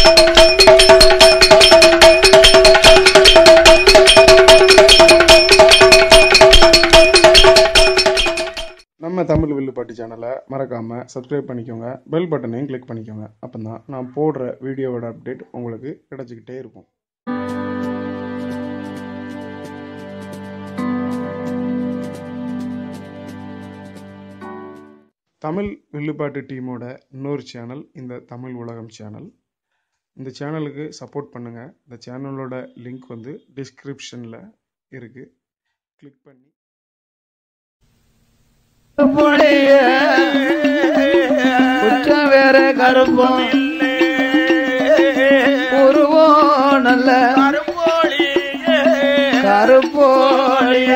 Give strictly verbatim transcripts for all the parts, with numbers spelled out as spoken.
நம்ம தமிழ் வில்லுப்பாட்டு சேனலை மறக்காமல் சப்ஸ்கிரைப் பண்ணிக்கோங்க, பெல் பட்டனையும் கிளிக் பண்ணிக்கோங்க. அப்போ தான் நான் போடுற வீடியோவோட அப்டேட் உங்களுக்கு கிடச்சிக்கிட்டே இருக்கும். தமிழ் வில்லுப்பாட்டு டீமோட இன்னொரு சேனல் இந்த தமிழ் உலகம் சேனல். இந்த சேனலுக்கு சப்போர்ட் பண்ணுங்கள். இந்த சேனலோட லிங்க் வந்து டிஸ்கிரிப்ஷனில் இருக்குது, கிளிக் பண்ணி குற்றம் வேற கருப்பம் உருவம் நல்ல கருப்போழிய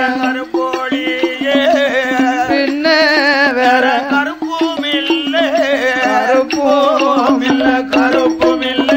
பின்ன வேற கருப்பும் இல்லை கருப்பும் இல்லை கருப்பும் இல்லை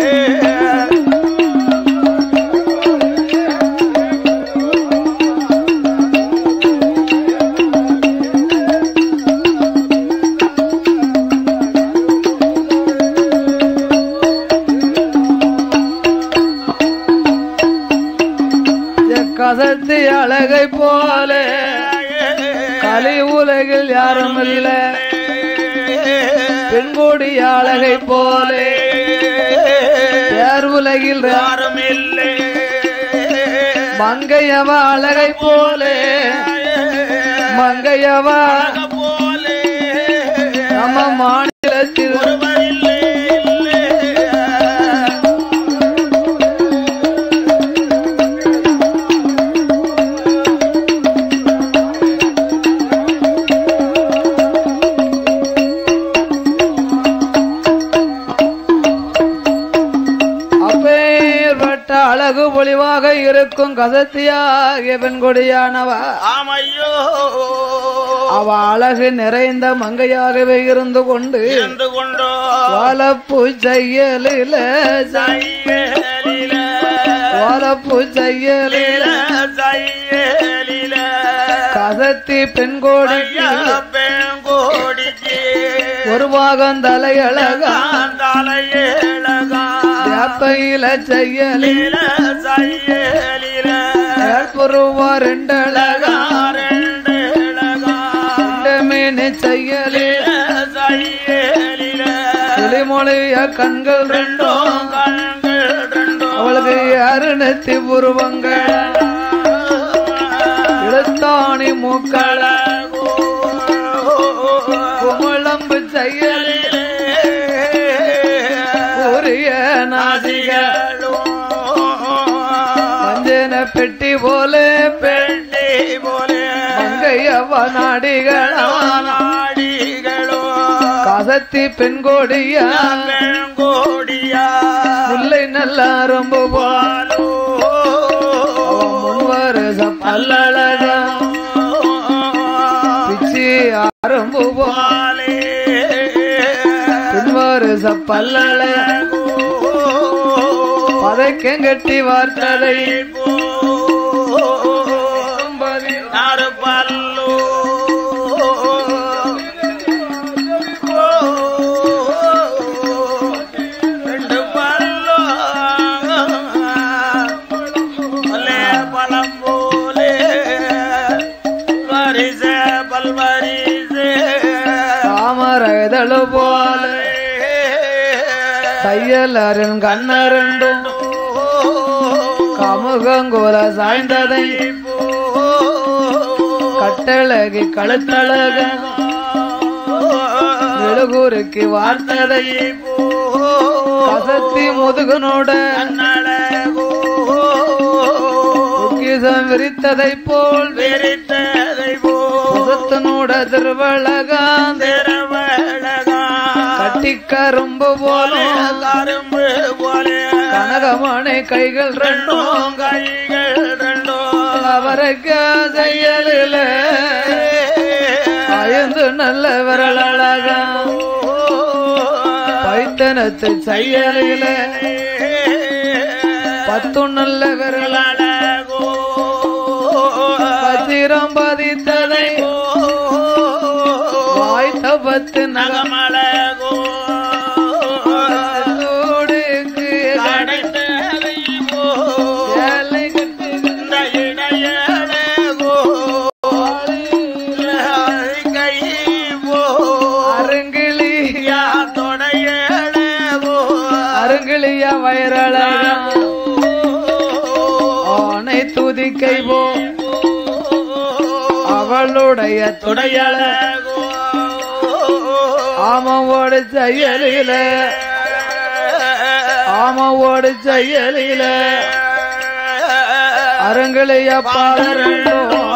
கசத்தி அழகை போல கலி உலகில் யாரும் இல்லை, பெண்கொடி அழகை போல யார் உலகில் யாரும் இல்லை. மங்கையவ அழகை போல மங்கையவ நம்ம மாநிலத்தில் அழகு பொலிவாக இருக்கும் கசத்தியாகிய பெண்கொடியானவா அவ அழகு நிறைந்த மங்கையாகவே இருந்து கொண்டு வளப்பு செய்யலில வளப்பு செய்யலில கசத்தி பெண்கோடி ஒரு பாகம் தலையழகா வேப்பையில செய்யலில ஏற்புருவா ரெண்டழகா ரெண்டு மீன் செய்யலில கிளிமொழிய கண்கள் ரெண்டும் அவளுக்கு அருணத்தி புருவங்கள் இழுத்தாணி மூக்கள குமளம்பு செய்யலில மஞ்சன பெட்டி போல பெட்டி போல மங்கையவ நாடிகளோ நாடிகளோ கசத்தி பெண்கோடியா பெண்கோடியா முல்லை நல்லா ரொம்ப போலோ முன்வருஷம் பல்லழகா பிச்சி ஆரம்பு போலே பின்வருஷ பல்லழகா பதைக்கங்கட்டி வார்த்ததை ஆறு பல்லோ ரெண்டு பல்லோ பழம் போலே வரிச பல்வரிச தாமரைதழு போல தையலரின் கண்ணரண்டும் கமுகங்கோல சாய்ந்ததை கட்டழகி கழுத்தழக எழுகூருக்கு வார்த்ததை கசத்தி முதுகனோட விரித்ததை போல் விரித்ததை போல் திருவழகா திருவழகா கட்டி கரும்பு போல கரும்பு போல கனகமணி கைகள் ரெண்டும் கைகள் ரெண்டும் அவருக்கு செய்யலில பயந்து நல்ல விரலழகா பைத்தனத்தை செய்யலில பத்து நல்ல விரலழகோ பத்திரம் பதித்ததை வாய்த்த பத்து நகமழகோ வயிறழகா ஆனை துதிக்கை போ அவளுடைய துடையழகோ ஆமவோடு செயலில ஆமவோடு செயலில அரங்களைய பாடரண்டோ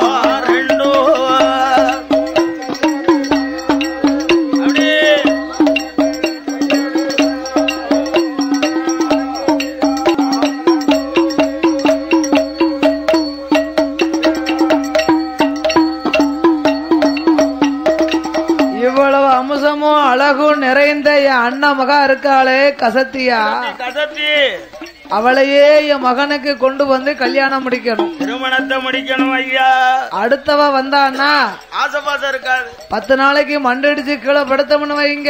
இவ்வளவு அம்சமும் அழகும் நிறைந்த என் அண்ணா மகா இருக்காளே கசத்தியா கசத்தி அவளையே என் மகனுக்கு கொண்டு வந்து கல்யாணம் முடிக்கணும், திருமணத்தை முடிக்கணும் ஐயா. அடுத்தவ வந்தான்னா ஆசைபாசம் இருக்காது. பத்து நாளைக்கு மண்டடிச்சு கீழே படுத்தோம்னு வைங்க,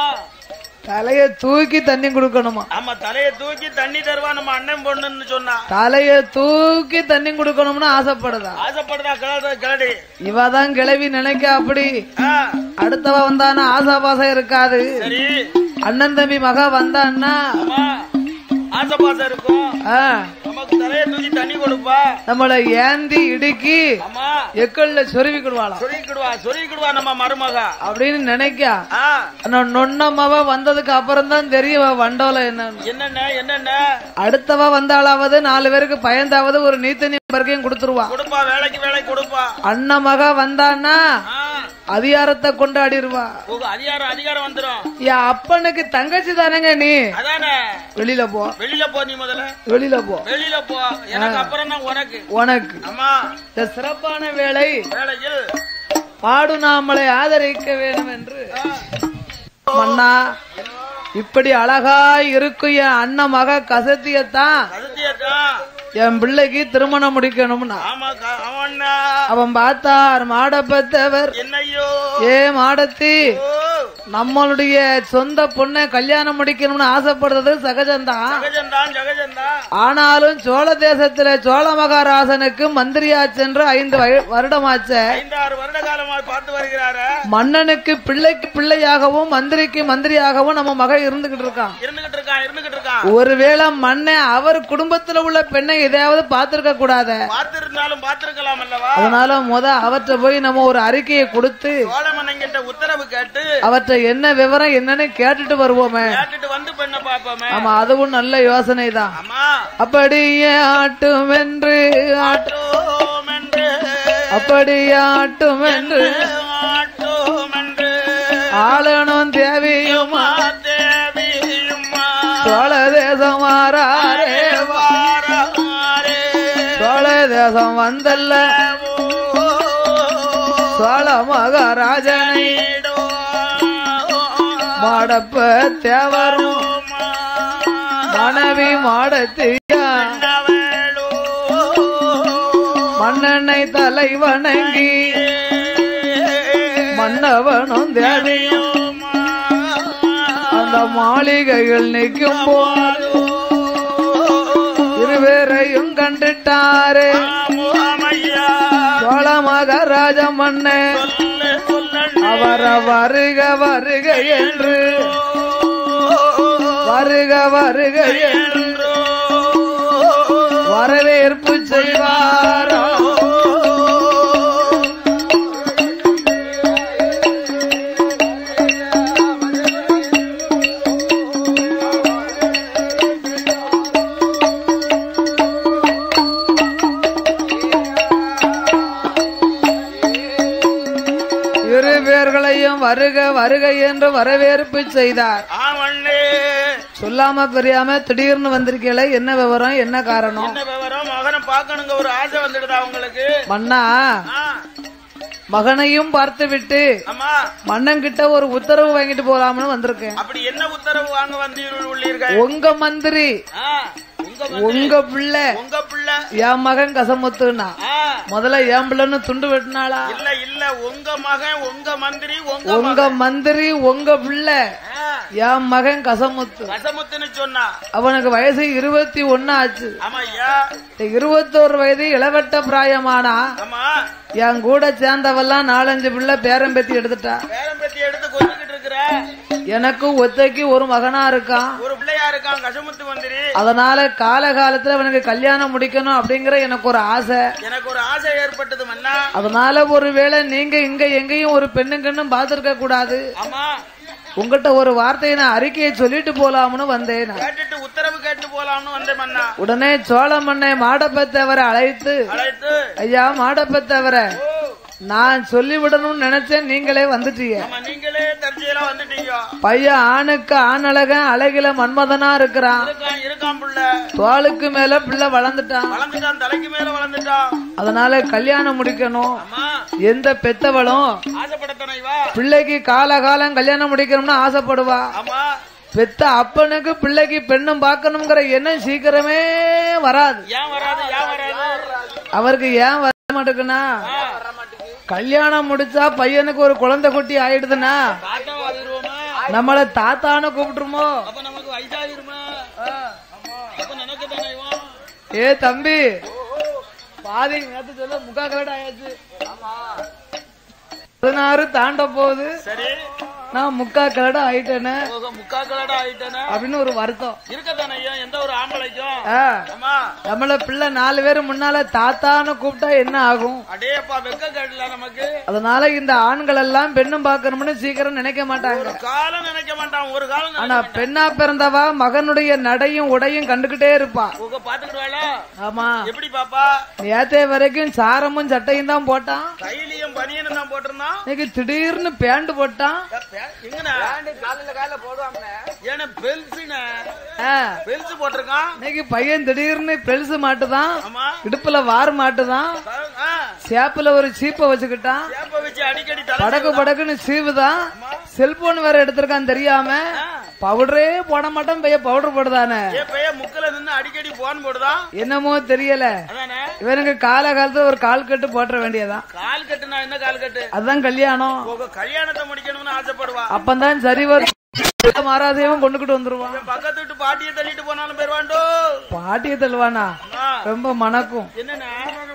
தலைய தூக்கி தண்ணி கொடுக்கணுமா? ஆமா, தலைய தூக்கி தண்ணி தருவா நம்ம அண்ணன் பொண்ணுன்னு சொன்னா. தலைய தூக்கி தண்ணி கொடுக்கணும்னு ஆசைப்படுதா? ஆசைப்படுதா கிளடி. இவதான் கிளவி நினைக்க அப்படி. அடுத்தவ வந்தானா ஆசாபாசம் இருக்காது. சரி, அண்ணன் தம்பி மகா வந்தான்னா ஆசைபாசம் இருக்கும். நமக்கு தலைய தூக்கி தண்ணி கொடுப்பா, நம்மள ஏந்தி இடுக்கி எக்கல்ல சொருவிக்கிடுவாளா, சொருவிக்கிடுவா சொருவிக்கிடுவா நம்ம மருமகா அப்படின்னு நினைக்கா. நொன்னமாவ வந்ததுக்கு அப்புறம் தான் தெரிய வண்டோல என்ன என்னென்ன என்னென்ன. அடுத்தவ வந்தாலாவது நாலு பேருக்கு பயந்தாவது ஒரு நீத்தனி பருக்கையும் கொடுத்துருவா, கொடுப்பா, வேலைக்கு வேலை கொடுப்பா. அண்ணன் மகா வந்தான்னா அதிகாரத்தை கொண்டாடிடுவா. அதிகாரம் அதிகாரம் வந்துடும். என் அப்பனுக்கு தங்கச்சி தானேங்க நீ, அதானே வெளியில போ வெளியில போ, நீ முதல்ல வெளியில போ வெளியில போ, எனக்கு அப்புறம் தான் உனக்கு உனக்கு. ஆமா, இந்த சிறப்பான வேலை வேலையில் பாடு நாமளை ஆதரிக்க வேண்டும் என்று மன்னா இப்படி அழகா இருக்கும் என் அண்ணன் மக கசத்தியத்தான் என் பிள்ளைக்கு திருமணம் முடிக்கணும்னா அவன் பார்த்தார் மாடப்பத்தவர், ஏ மாடத்தி நம்மளுடைய சொந்த பொண்ணை கல்யாணம் முடிக்கணும்னு ஆசைப்படுறது சகஜம்தான். ஆனாலும் சோழ தேசத்துல சோழ மகாராசனுக்கு மந்திரியா சென்று ஐந்து வருடமாச்ச, மன்னனுக்கு பிள்ளைக்கு பிள்ளையாகவும் மந்திரிக்கு மந்திரியாகவும் நம்ம மகன் இருந்துகிட்டு இருக்கான். ஒருவேளை மன்னன் அவர் குடும்பத்துல உள்ள பெண்ணை எதையாவது பார்த்திருக்க கூடாத, அதனால முத அவற்றை போய் நம்ம ஒரு அறிக்கையை கொடுத்து உத்தரவு கேட்டு அவற்றை என்ன விவரம் என்னன்னு கேட்டுட்டு வருவோமே. ஆமா, அதுவும் நல்ல யோசனை தான். அப்படியே ஆட்டும் என்று ஆட்டும் அப்படியே ஆட்டும் என்று ஆளனும் தேவியுமா சோழ தேசம் மாறாரே சோழ தேசம் வந்தல்ல சோழ மகாராஜனை மாடப்ப தேவரும் மனைவி மாடத்தியா மன்னனை தலை வணங்கி மன்னவனும் தேவியும் அந்த மாளிகையில் நிற்கும் போது இருவேரையும் கண்டுட்டாரே சோழ மகாராஜ மன்ன அவர வருக வருக என்று வருக வருக என்று வரவேற்பு செய்வாரோ. இரு பேர்களையும் வருக வருக என்று வரவேற்பு செய்தார். சொல்லாம தெரியாம திடீர்னு வந்திருக்கீங்களே, என்ன விவரம், என்ன காரணம்? என்ன விவரம்? மகனை பார்க்கணுங்க ஒரு ஆசை வந்துடுதா உங்களுக்கு? மன்னா மகனையும் பார்த்து விட்டு மன்னன் கிட்ட ஒரு உத்தரவு வாங்கிட்டு போலாம்னு வந்திருக்கேன். அப்படி என்ன உத்தரவு வாங்க வந்தீர்கள்? உங்க மந்திரி உங்க பிள்ளை உங்க பிள்ளை என் மகன் கசமுத்துனா முதல்ல என் பிள்ளைன்னு துண்டு வெட்டினாளா? இல்ல இல்ல, உங்க மகன் உங்க மந்திரி உங்க மந்திரி உங்க பிள்ளை என் மகன் கசமுத்து கசமுத்துன்னு சொன்னா அவனுக்கு வயசு இருபத்தி ஒன்னு ஆச்சு. ஆமாய்யா, இருபத்தோரு வயது இளவட்ட பிராயமானா என் கூட சேர்ந்தவெல்லாம் நாலஞ்சு பிள்ளை பேரம்பேத்தி எடுத்துட்டா. பேரம்பேத்தி எடுத்து கொஞ்சிக்கிட்டு இருக்கிற எனக்கு ஒத்தைக்கு ஒரு மகனா இருக்கான். ஒரு பிள்ளை மந்திரியா இருக்கான் கசமுத்து மந்திரி. அதனால காலகாலத்துல அவனுக்கு கல்யாணம் முடிக்கணும் அப்படிங்கிற எனக்கு ஒரு ஆசை. எனக்கு ஒரு ஆசை ஏற்பட்டது மன்னா. அதனால ஒருவேளை நீங்க இங்க எங்கேயும் ஒரு பெண்ணுங்கன்னு பாத்துருக்க கூடாது. ஆமா, உங்ககிட்ட ஒரு வார்த்தையை நான் அறிக்கையை சொல்லிட்டு போலாம்னு வந்தேன். கேட்டுட்டு உத்தரவு கேட்டு போலாம்னு வந்தேன் மன்னா. உடனே சோழ மண்ணை மாடப்பத்தவரை அழைத்து, அழைத்து ஐயா மாடப்பத்தவரை நான் சொல்லிவிடணும்னு நினைச்சேன், நீங்களே வந்துட்டீங்க. நீங்களே தற்செயலா வந்துட்டீங்க. பையன் ஆணுக்கு ஆணழகன் அழகில மன்மதனா இருக்கிறான். இருக்கான் புள்ள, தோளுக்கு மேல பிள்ளை வளர்ந்துட்டான், வளர்ந்துட்டான், தலைக்கு மேல வளர்ந்துட்டான். அதனால கல்யாணம் முடிக்கணும். எந்த பெத்தவளும் ஆசைப்படத்தனைவா பிள்ளைக்கு காலகாலம் கல்யாணம் முடிக்கணும்னு ஆசைப்படுவா. பெத்த அப்பனுக்கு பிள்ளைக்கு பெண்ணும் பார்க்கணுங்கிற எண்ணம் சீக்கிரமே வராது. ஏன் வராது? ஏன் வராது? அவருக்கு ஏன் வர மாட்டேங்குன்னா, கல்யாணம் முடிச்சா பையனுக்கு ஒரு குழந்தை குட்டி ஆயிடுதுன்னா நம்மள தாத்தான்னு கூப்பிட்டுருமோ. ஏ தம்பி, பாதி நேரத்து சொல்ல முக்கா கலட் ஆயாச்சு, பதினாறு தாண்ட போகுது, நான் முக்கா கலடா ஆயிட்டேன்னு முக்கா கலடா ஆயிட்டேன்னு அப்படின்னு ஒரு வருத்தம் இருக்கத்தானே எந்த ஒரு ஆம்பளைக்கும். நம்மள பிள்ளை நாலு பேரு முன்னால தாத்தான்னு கூப்பிட்டா என்ன ஆகும்? அடேப்பா வெக்க கேடல நமக்கு. அதனால இந்த ஆண்கள் எல்லாம் பெண்ணும் பார்க்கணும்னு சீக்கிரம் நினைக்க மாட்டாங்க. காலம் நினைக்க மாட்டான், ஒரு காலம். ஆனா பெண்ணா பிறந்தவா மகனுடைய நடையும் உடையும் கண்டுகிட்டே இருப்பா. பாத்துக்கிடுவாளா? ஆமா. எப்படி பாப்பா? நேத்தே வரைக்கும் சாரமும் சட்டையும் தான் போட்டான், கையிலையும் பனியனும் தான் போட்டிருந்தான். இன்னைக்கு திடீர்னு பேண்ட் போட்டான். பையன் திடீர்னு பெல்ஸ் மாட்டுதான், இடுப்புல வார் மாட்டுதான், சேப்புல ஒரு சீப்ப வச்சுக்கிட்டான், படக்கு படக்குன்னு சீவுதான், செல்போன் வேற எடுத்திருக்கான் தெரியாம. பவுடரே போட மாட்டான் பையன், பவுடர் போடுதானே அடிக்கடி போன் போடுதான். என்னமோ தெரியல, இவனுக்கு காலகாலத்துல ஒரு கால் கட்டு போட்ட வேண்டியதான். கால் கட்டுனா என்ன கால் கட்டு? அதுதான் கல்யாணம். கல்யாணத்தை முடிக்கணும்னு ஆசைப்படுவா. அப்பதான் சரி வரும். மாறாதையும் கொண்டுகிட்டு வந்துருவான். பக்கத்து விட்டு பாட்டியை தள்ளிட்டு போனாலும் பெறுவாண்டோ. பாட்டியை தள்ளுவானா? ரொம்ப மணக்கும். என்னன்னா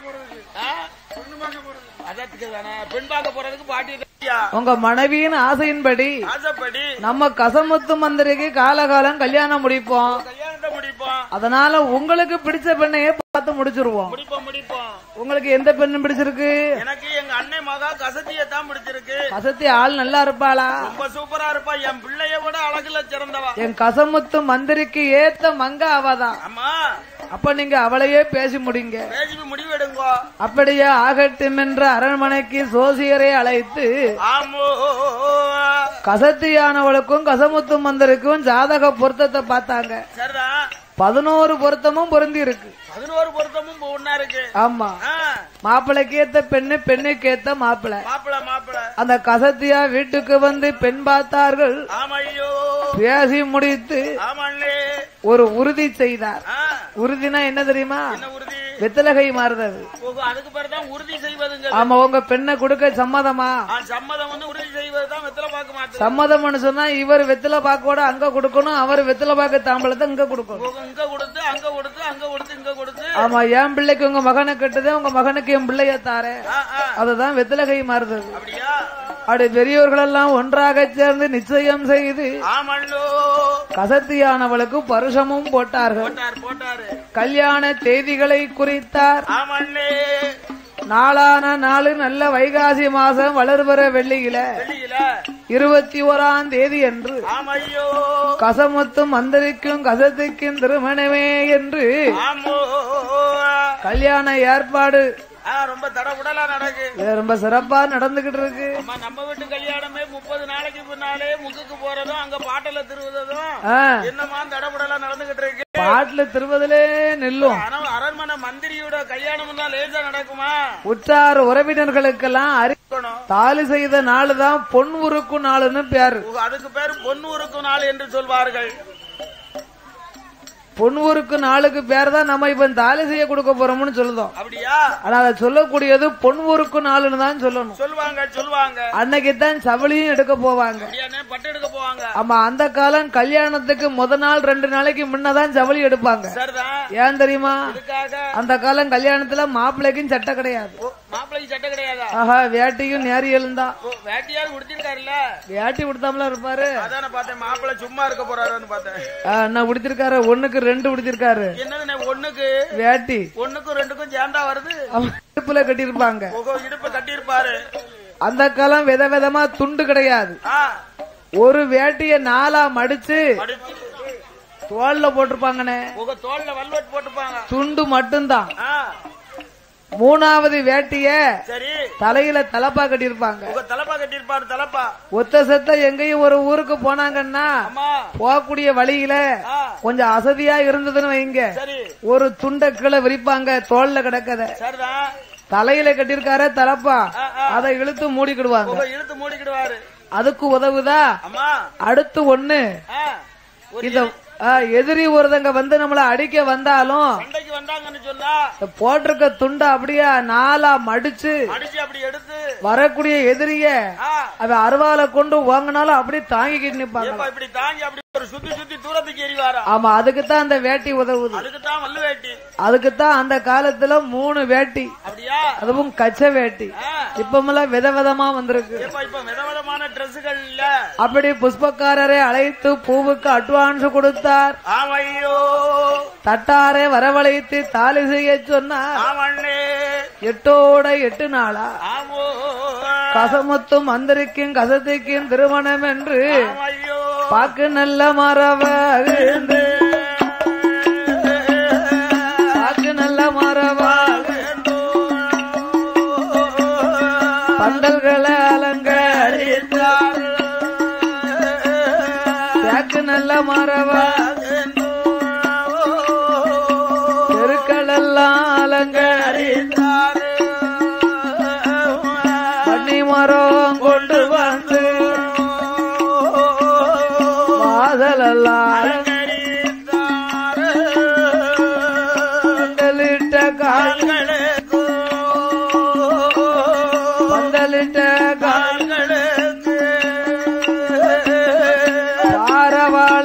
பெண் பார்க்க போறதுக்கு பாட்டியை உங்க மனைவியின் ஆசையின்படி நம்ம கசமுத்து மந்திரிக்கு காலகாலம் கல்யாணம் முடிப்போம். கல்யாணத்தை முடிப்போம். அதனால உங்களுக்கு பிடிச்ச பெண்ணையே பார்த்து முடிச்சிருவோம். முடிப்போம் முடிப்போம். உங்களுக்கு எந்த பெண்ணு பிடிச்சிருக்கு? எனக்கு எங்க அன்னை மகா கசத்தியை தான் பிடிச்சிருக்கு. கசத்தி ஆள் நல்லா இருப்பாளா? ரொம்ப சூப்பரா இருப்பா. என் பிள்ளைய விட அழகுல சிறந்தவா. என் கசமுத்து மந்திரிக்கு ஏத்த மங்க அவதான். ஆமா. அப்ப நீங்க அவளையே பேசி முடிங்க. பேசி முடிவெடுங்க. அப்படியே ஆகட்டும் என்ற அரண்மனைக்கு சோசியரை அழைத்து கசத்தியானவளுக்கும் கசமுத்து மந்திரிக்கும் ஜாதக பொருத்தத்தை பார்த்தாங்க. பதினோரு பொருத்தமும் பொருந்தி இருக்கு. பதினோரு பொருத்தமும் ஒன்னா இருக்கு. ஆமா. மாப்பிளைக்கு ஏத்த பெண்ணு, பெண்ணுக்கு ஏத்த மாப்பிளை. மாப்பிளை மாப்பிளை. அந்த கசத்தியா வீட்டுக்கு வந்து பெண் பார்த்தார்கள். பேசி முடித்து ஒரு உறுதி செய்தார். உறுதினா என்ன தெரியுமா? வெத்தலகை மாறுதல். அதுக்கு பிறகுதான் உறுதி செய்வது. ஆமா. உங்க பெண்ணை கொடுக்க சம்மதமா? சம்மதம் வந்து உறுதி செய்வதுதான் வெத்தலை பாக்கு மாத்து. சம்மதம்னு சொன்னா இவர் வெத்தலை பாக்கோட அங்க கொடுக்கணும், அவர் வெத்தலை பாக்கு தாம்பளத்தை இங்க கொடுக்கணும். இங்க கொடுத்து அங்க கொடுத்து அங்க கொடுத்து இங்க கொடுத்து. ஆமா. என் பிள்ளைக்கு உங்க மகனை கட்டுது, உங்க மகனுக்கு என் பிள்ளைய தாரே, அதுதான் வெத்தலகை மாறுதல். அப்படி பெரியோர்கள் எல்லாம் ஒன்றாக சேர்ந்து நிச்சயம் செய்து கசத்தியானவளுக்கு பருஷமும் போட்டார்கள். கல்யாண தேதிகளை குறித்தார். நாளான நாளு நல்ல வைகாசி மாசம் வளர்வர வெள்ளியில இருபத்தி ஓராம் தேதி என்று கசமுத்தும் மந்திரிக்கும் கசத்திக்கும் திருமணமே என்று கல்யாண ஏற்பாடு ரொம்ப தடபுடலா நடக்கு. ரொம்ப சிறப்பா நடந்துகிட்டு இருக்கு. நம்ம வீட்டு கல்யாணமே முப்பது நாளைக்கு பின்னாலே முக்குக்கு போறதும் அங்க பாட்டுல திருவதும் என்னமா தடபுடலா நடந்துகிட்டு இருக்கு. பாட்டுல திருவதிலே நெல்லும். அரண்மனை மந்திரியோட கல்யாணம் லேசா நடக்குமா? உற்றார் உறவினர்களுக்கெல்லாம் அறிவிக்கணும். தாலி செய்த நாள் தான் பொன் உருக்கு நாளுன்னு பேரு. அதுக்கு பேரு பொன் உருக்கு நாள் என்று சொல்வார்கள். பொன்வூருக்கு நாளுக்கு பேர் தான் நம்ம இப்ப தாலி செய்ய கொடுக்க போறோம்னு சொல்லுதோம். அப்படியா? ஆனா அதை சொல்லக்கூடியது பொன்வூருக்கு நாளுன்னு தான் சொல்லணும். சொல்லுவாங்க சொல்லுவாங்க. அன்னைக்கு தான் சவளியும் எடுக்க போவாங்க, பட்டு எடுக்க போவாங்க. ஆமா. அந்த காலம் கல்யாணத்துக்கு முத நாள் ரெண்டு நாளைக்கு முன்னதான் சவளி எடுப்பாங்க. ஏன் தெரியுமா? அந்த காலம் கல்யாணத்துல மாப்பிள்ளைக்கும் சட்டை கிடையாது. மாப்பிளைக்கு சட்டை கிடையாதா? ஆஹா, வேட்டியும் நேரியலும் தான். வேட்டியாவது உடுத்திருக்காருல்ல? வேட்டி உடுத்தாமல இருப்பாரு. அதான பார்த்தேன், மாப்பிள்ளை சும்மா இருக்க போறாருன்னு பார்த்தேன். என்ன உடுத்திருக்காரு? ஒண்ணுக்கு ரெண்டு உடுத்திருக்காரு. என்னது ஒண்ணுக்கு வேட்டி? ஒண்ணுக்கும் ரெண்டுக்கும் சேர்ந்தா வருது. இடுப்புல கட்டிருப்பாங்க. இடுப்பு கட்டிருப்பாரு. அந்த காலம் வித விதமா துண்டு கிடையாது. ஒரு வேட்டிய நாலா மடிச்சு தோல்ல போட்டிருப்பாங்கண்ணே. தோல்ல வல்வெட் போட்டுப்பாங்க. துண்டு மட்டும்தான். மூணாவது வேட்டிய தலையில தலப்பா கட்டிருப்பாங்க. தலப்பா கட்டிருப்பாரு. தலப்பா ஒத்த செத்த எங்கேயும் ஒரு ஊருக்கு போனாங்கன்னா போகக்கூடிய வழியில கொஞ்சம் அசதியா இருந்ததுன்னு வைங்க, ஒரு துண்டை கீழே விரிப்பாங்க, தோல்ல கிடக்கத தலையில கட்டிருக்காரு தலப்பா, அதை இழுத்து மூடிக்கிடுவாங்க. இழுத்து மூடிக்கிடுவாரு. அதுக்கு உதவுதா? அடுத்து ஒண்ணு, இந்த எதிரி ஒருத்தங்க வந்து நம்மள அடிக்க வந்தாலும் போட்டிருக்க துண்டை அப்படியே நாலா மடிச்சு வரக்கூடிய எதிரிய அவ அருவாலை கொண்டு வாங்கினாலும் அப்படியே தாங்கிக்கிட்டு நிப்பாங்க. சுத்தி சுத்தி தூரத்துக்கு எறிவாரா? ஆமா, அதுக்குத்தான் அந்த வேட்டி உதவுது. அதுக்குத்தான் வல்லு வேட்டி. அதுக்குத்தான் அந்த காலத்துல மூணு வேட்டி, அதுவும் கச்ச வேட்டி. இப்பமெல்லாம் விதவிதமா வந்திருக்கு. விதவிதமான டிரெஸ்கள் இல்ல. அப்படி புஷ்பக்காரரை அழைத்து பூவுக்கு அட்வான்ஸ் கொடுத்தார். ஆமையோ தட்டாரை வரவழைத்து தாலி செய்ய சொன்னார். எட்டோட எட்டு நாளா கசமுத்தும் மந்திரிக்கும் கசத்திக்கும் திருமணம் என்று பாக்கு நல்ல மரபாக பாக்கு நல்ல மரபாக பந்தல்களை அலங்கரித்தார். பாக்கு நல்ல மரபாக தெருக்கள் எல்லாம் அலங்கரித்தார். பண்ணி மரம் கொண்டு வந்து பந்தலிட்ட கால்களுக்கு பந்தலிட்ட கால்களுக்கு பாரவாள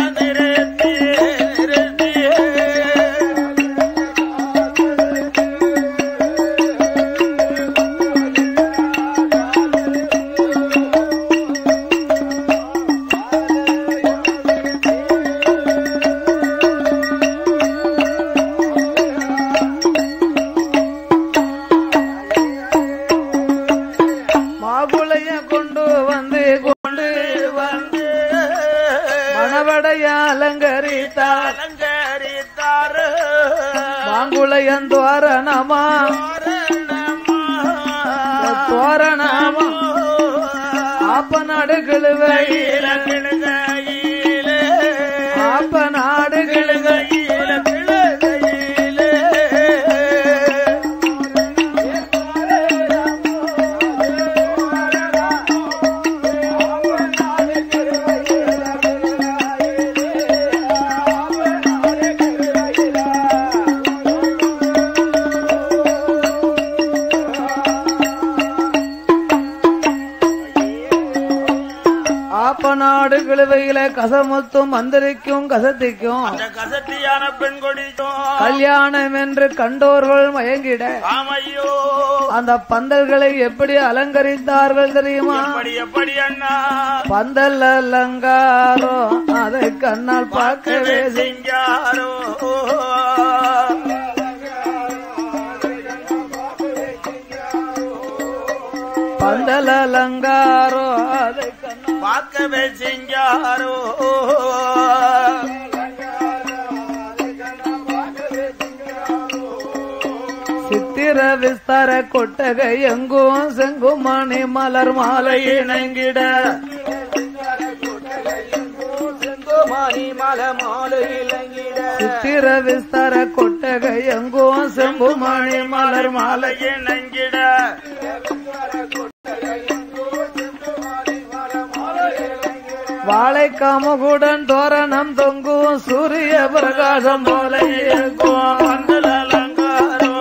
அலங்கரித்தார். மாங்குளையன் தோரணமா தோரணமா ஆப்ப நாடு கிழுவையில ஆப்ப நாடு கிழுவையில நாடு கிழவையில கசமுத்தும் மந்திரிக்கும் கசத்திக்கும் கசத்தியான பெண் கொடிக்கும் கல்யாணம் என்று கண்டோர்கள் மயங்கிட அந்த பந்தல்களை எப்படி அலங்கரித்தார்கள் தெரியுமா? எப்படி அண்ணா? பந்தல் அலங்காரோ அதை கண்ணால் பார்க்கவே செஞ்சாரோ. பந்தல் அலங்காரோ அதை பார்க்கவே செஞ்சாரோ. சித்திர விஸ்தார கொட்டகை எங்கும் செங்குமணி மலர் மாலை இணங்கிட சித்திர விஸ்தார கொட்டகை எங்கும் செங்குமணி மலர் மாலை இணங்கிட வாழை காமகுடன் தோரணம் தொங்கும் சூரிய பிரகாசம் போல இருக்கும். பந்தல் அலங்காரோ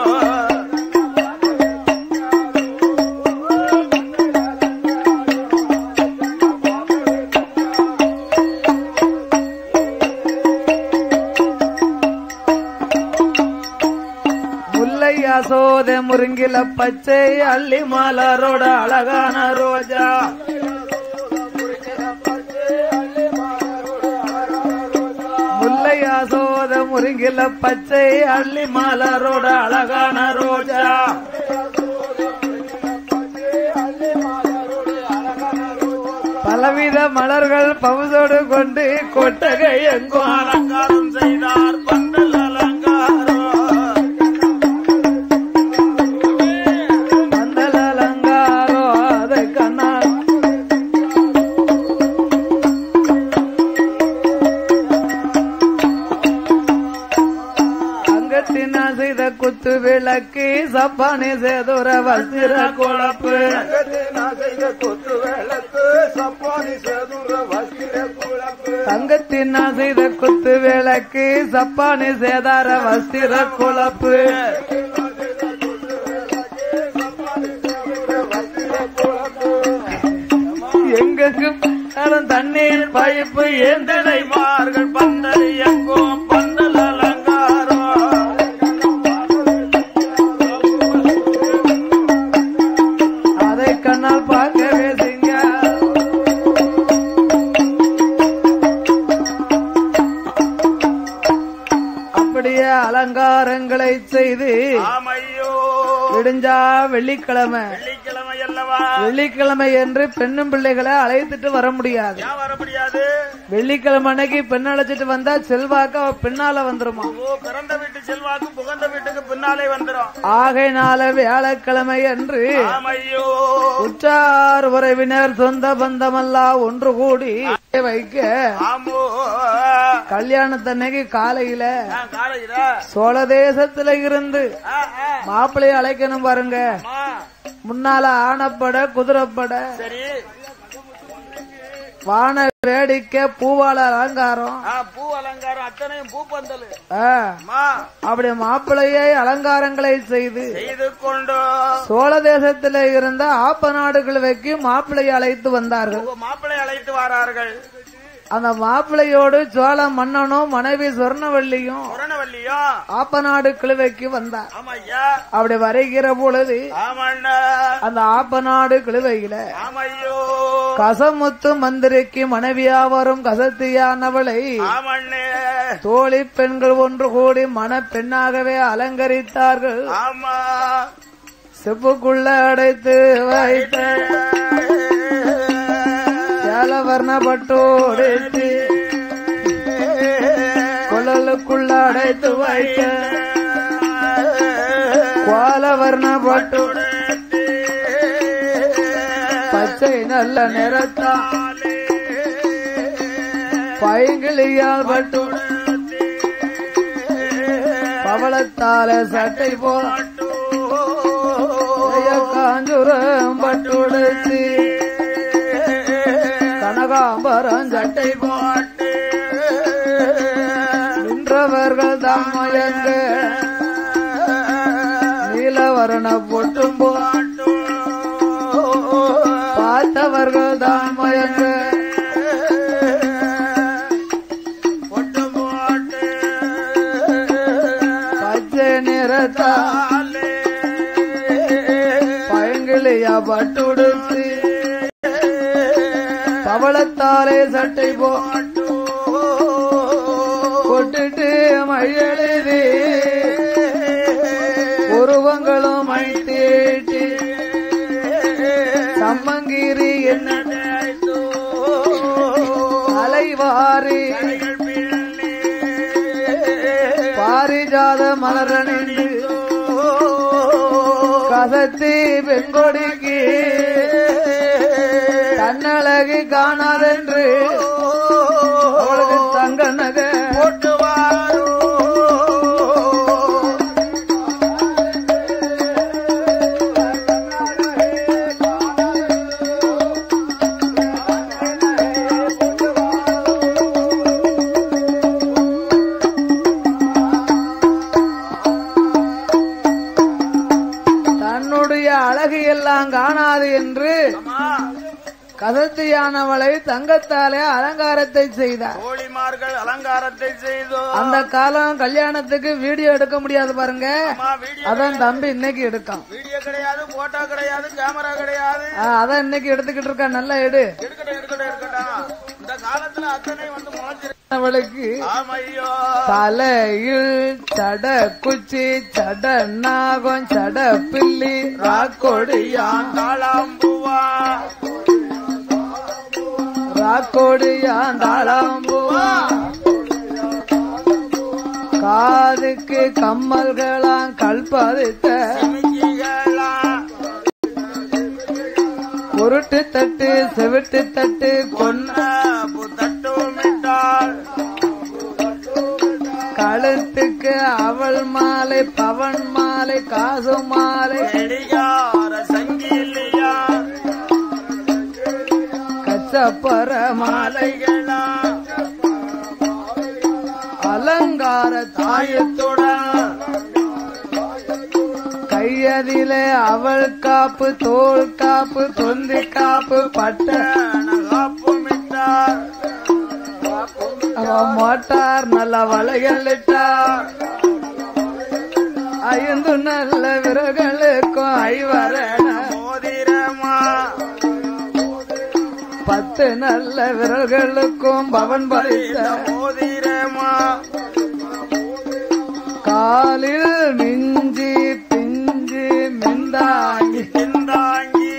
முல்லை சோத முருங்கில பச்சை அள்ளி மலரோட அழகான ரோஜா முல்லையா சோத முருங்கில பச்சை அள்ளி மலரோட அழகான ரோஜா பலவித மலர்கள் பவுசோடு கொண்டு கொட்டகை எங்கும் அலங்காரம் செய்தார் பந்தல் அலங்காரம் பந்தல் அலங்காரம் அதை கண்ணால் அங்கத்தினா செய்த குத்து விளக்கு சப்பானி சேதுர வஸ்திர குழப்பு குத்து விளக்கு சப்பானி சேதுர வஸ்திர குழப்பு தங்கத்தினா செய்த குத்து விளக்கு சப்பானி சேதார வஸ்திர குழப்பு எங்கெங்கும் தண்ணீர் பைப்பு ஏந்தனை மார்கள் பந்தல் எங்கும் பந்தல் அலங்காரம் அதை கண்ணால் பார்க்கவே சிங்க அப்படியே அலங்காரங்களை செய்து விடிஞ்சா வெள்ளிக்கிழமை வெள்ளிக்கிழமை அல்லவா வெள்ளிக்கிழமை என்று பெண்ணும் பிள்ளைகளை அழைத்துட்டு வர முடியாது வர முடியாது வெள்ளிக்கிழமை அன்னைக்கு பெண் அழைச்சிட்டு வந்தா செல்வாக்கு அவ பின்னால வந்துருமா பிறந்த வீட்டு செல்வாக்கு புகந்த வீட்டுக்கு பின்னாலே வந்துடும் ஆகையினால வியாழக்கிழமை என்று உற்றார் உறவினர் சொந்த பந்தமெல்லாம் ஒன்று கூடி வைக்க கல்யாணத்தன்னைக்கு காலையில சோழ தேசத்துல இருந்து மாப்பிள்ளைய அழைக்கணும் பாருங்க முன்னால ஆனப்பட குதிரைப்பட வான வேடிக்கை பூவால அலங்காரம் பூ அலங்காரம் அத்தனையும் பூ பந்தல் அப்படி மாப்பிள்ளையை அலங்காரங்களை செய்து செய்து கொண்டு சோழ தேசத்தில இருந்த ஆப்ப நாடுகள் வைக்கு மாப்பிள்ளையை அழைத்து வந்தார்கள் மாப்பிள்ளை அழைத்து வரார்கள் அந்த மாப்பிள்ளையோடு சோழ மன்னனும் மனைவி சொர்ணவல்லியும் ஆப்பநாடு கிழுவைக்கு வந்தார் அப்படி வருகிற பொழுது அந்த ஆப்பநாடு கிழுவையில கசமுத்து மந்திரிக்கு மனைவியா வரும் கசத்தியானவளை தோழி பெண்கள் ஒன்று கூடி மணப்பெண்ணாகவே அலங்கரித்தார்கள் செப்புக்குள்ள அடைத்து வைத்த வர்ணப்பட்டோடு கொள்ளலுக்குள்ள அடைத்து வைக்க கோல வர்ணப்பட்டோடு பச்சை நல்ல நிறத்தால் பைங்கிளியால் பட்டு பவளத்தால சட்டை போட்டு காஞ்சுரம் பட்டுடுத்து கனகாம்பரம் சட்டை போட்டு நின்றவர்கள் தாமயங்க நீலவரண பொட்டும் போட்டு பார்த்தவர்கள் தாமயங்க பொட்டும் போட்டு பச்சை நிறத்தாலே பைங்கிளியா பட்டுடுத்து பவளத்தாலே சட்டை போட்டு கொட்டுட்டு மழையெழுதி உருவங்களும் மைத்தீட்டி சம்மங்கிரி என்ன அலைவாரி பாரிஜாத மலரணிந்து கசத்தி பெண்கொடிக்கு கண்ணழகு காணாதென்று அவளுக்கு தங்க நகை போட்டுவார் தன்னுடைய அழகு எல்லாம் காணாது என்று கதத்தியானவளை தங்கத்தாலே அலங்காரத்தை செய்தார். தோழிமார்கள் அலங்காரத்தை செய்தோ. அந்த காலம் கல்யாணத்துக்கு வீடியோ எடுக்க முடியாது பாருங்க, அதான் தம்பி இன்னைக்கு எடுக்கான். வீடியோ கிடையாது, போட்டோ கிடையாது, கேமரா கிடையாது, அதான் இன்னைக்கு எடுத்துக்கிட்டு இருக்கா. நல்லா எடு. எடுக்கட்டும் எடுக்கட்டும் இருக்கட்டும். இந்த காலத்துல அத்தனை வந்து முளைச்சிருக்கு. அவளுக்கு தலையில் சட குச்சி, சட நாகம், சட பில்லி, ராக்கோடியான் தாளாம்புவா, ராக்கோடியான் தாளாம்புவா, காதுக்கு கம்மல்களாம், கல்பதித்த உருட்டு தட்டு, செவிட்டு தட்டு, கொன்ன தட்டுமிட்டாள், கழுத்துக்கு அவள் மாலை, பவன் மாலை, காசு மாலை, சங்கிலியா, கச்சப்பற மாலைகளா, அலங்கார தாயத்துடன் கையதிலே அவள் காப்பு, தோல் காப்பு, தொந்தி காப்பு, பட்ட காப்பு மிட்டார், அவன் மோட்டார் நல்ல வளையல் இட்டார், ஐந்து நல்ல விரல்களுக்கும் ஐவரண மோதிரமா, பத்து நல்ல விரல்களுக்கும் பவன் பறித்த மோதிரமா, காலில் மிஞ்சி பிஞ்சி மிந்தாங்கி மிந்தாங்கி,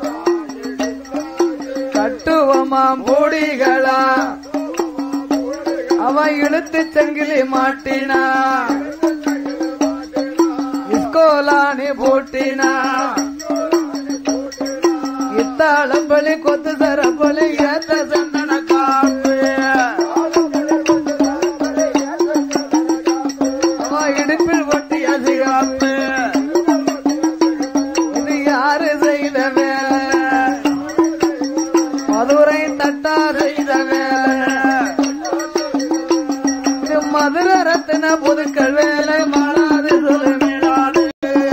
கட்டுவமாம் பொடிகளா, அவன் இழுத்து சங்கிலி மாட்டினா, இஸ்கோலானி போட்டினா, இத்தாளம்பளி கொத்து சரப்பளி ஏத்த சந்தன காப்பு, அவன் இடுப்பில் ஒட்டிய சிகாப்பு, இது யாரு செய்த வேலை? மதுரை தட்டா செய்த வேலை. மதுர ரத்தின புதுக்கள் வேலை மாறாது சொல்லுமிடாது,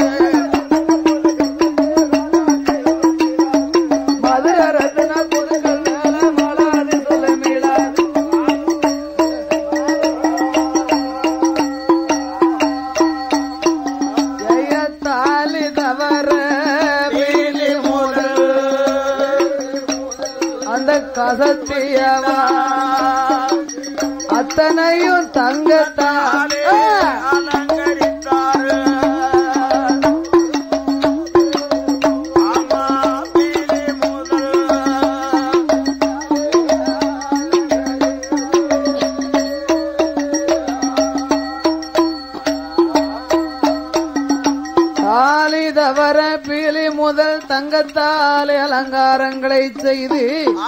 மதுர ரத்தின புதுக்கள் வேலை மாறாது சொல்லுமிடாது. ஜெயத்தாலி தவற வீலி முதல் அந்த கசத்தியவா அத்தனையும் தங்கத்தாலே அலங்கரித்தாரு. தாலி தவற பீலி முதல் தங்கத்தாலே அலங்காரங்களை செய்து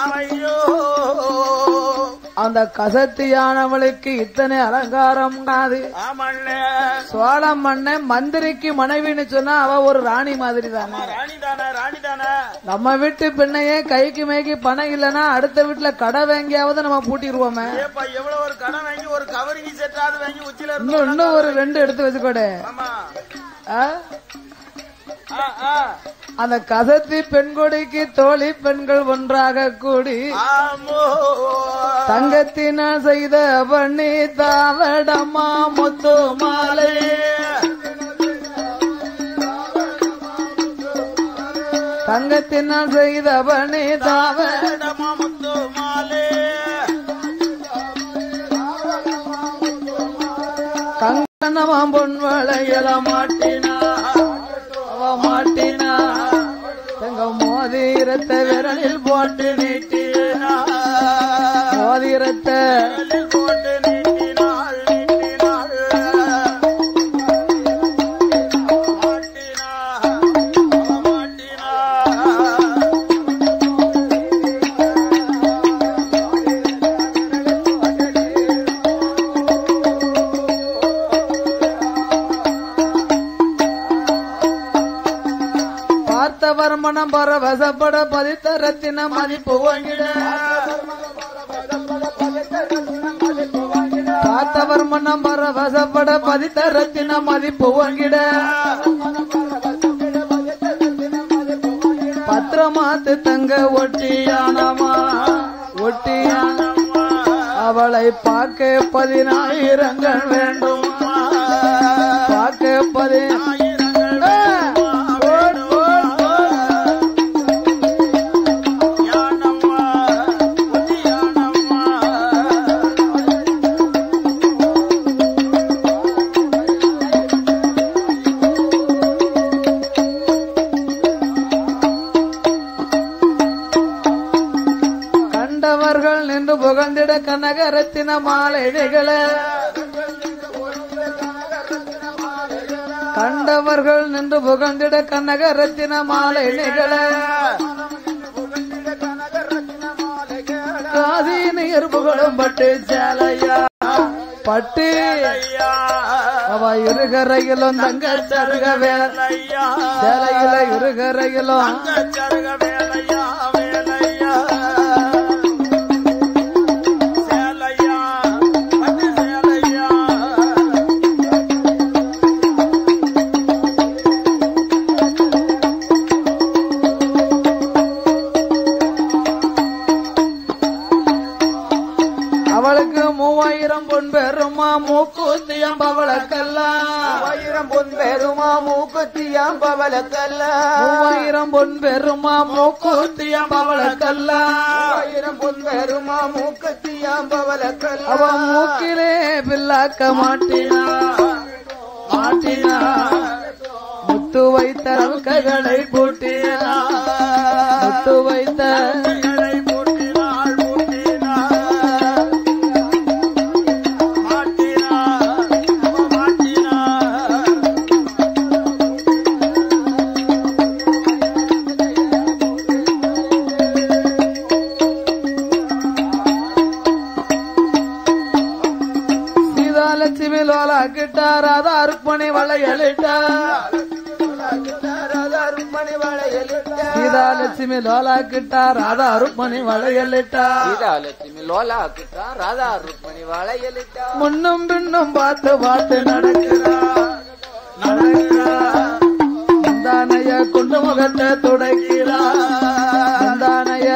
அந்த கசத்தியானவளுக்கு இத்தனை அலங்காரம் காது. சோழ மண்ண மந்திரிக்கு மனைவின்னு சொன்னா அவ ஒரு ராணி மாதிரி தானே. நம்ம வீட்டு பெண்ணையே கைக்கு மேய்க்கு பணம் இல்லன்னா அடுத்த வீட்டுல கடை வாங்கியாவது நம்ம பூட்டிடுவோமே. எவ்வளவு ஒரு கடை வாங்கி ஒரு கவரிங் செட்டாவது வாங்கி உச்சில இன்னும் இன்னும் ஒரு ரெண்டு எடுத்து வச்சுக்கோடு. அந்த கசத்தி பெண்கொடிக்கு தோழி பெண்கள் ஒன்றாக கூடி தங்கத்தினால் செய்த பண்ணி தாவடமா முத்து மாலை தங்கத்தினால் செய்த பண்ணி தாவடமா முத்து மாலை கங்கணமாம் பொன் வளையல மாட்டினா மாட்டினா தங்க மோதிரத்தை விரலில் போட்டு நீட்டினா மோதிரத்தை போட்டு நீட்டினாள் நீட்டினாள் மாட்டினா மாட்டினா பார்த்தவர் மனம் பரவசப்பட பதித்த ரத்தின மதிப்பு வாங்கிட பார்த்தவர் மனம் பரவசப்பட பதித்த ரத்தின மதிப்பு வாங்கிட பத்திரமா நாட்டு தங்க ஒட்டியானமா ஒட்டியானமா அவளை பார்க்க பதினாயிரங்கள் வேண்டுமா பார்க்க பதினாயிரங்கள் புகழ்ந்திட கனகரத்தின மாலைகளை கண்டவர்கள் நின்று புகழ்ந்திட கனகரத்தின மாலைகளை காதி நீர் புகழும் பட்டு சேலையா பட்டு அவ இருகரையிலும் தங்க சருக வேலையா சேலையில இருகரையிலும் அவளுக்கு மூவாயிரம் பொன் பெருமா மூக்குத்தியம் பவளக்கல்லாம் மூவாயிரம் பொன் பெருமா மூக்குத்தியம் பவளக்கல்லாம் மூவாயிரம் பொன் பெருமா மூக்குத்தியம் பவளக்கல்லாம் மூவாயிரம் பொன் பெருமா மூக்குத்தியம் பவளக்கல்லாம் அவ மூக்கிலே பில்லாக்க மாட்டினா மாட்டினா முத்து வைத்த கைகளை பூட்டினா முத்து வைத்த லட்சுமி லோலா கிட்ட ராதா ருக்மணி வளையலிட்டா சீதா லட்சுமி லோலா கிட்ட ராதா ருக்மணி வளையலிட்டா சீதா லட்சுமி லோலா கிட்ட ராதா ருக்மணி வளையலிட்டா முன்னும் பின்னும் பார்த்து பார்த்து நடக்கிறா நடக்கிறா முந்தானைய கொண்டு முகத்தை துடைக்கிறா முந்தானைய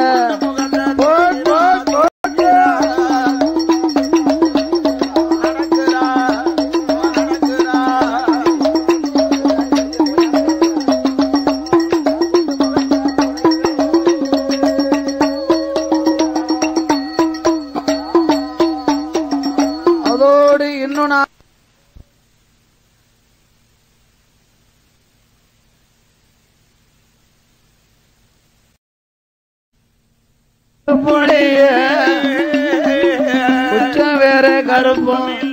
இன்னும் நான் குற்றம் வேற கருப்பம்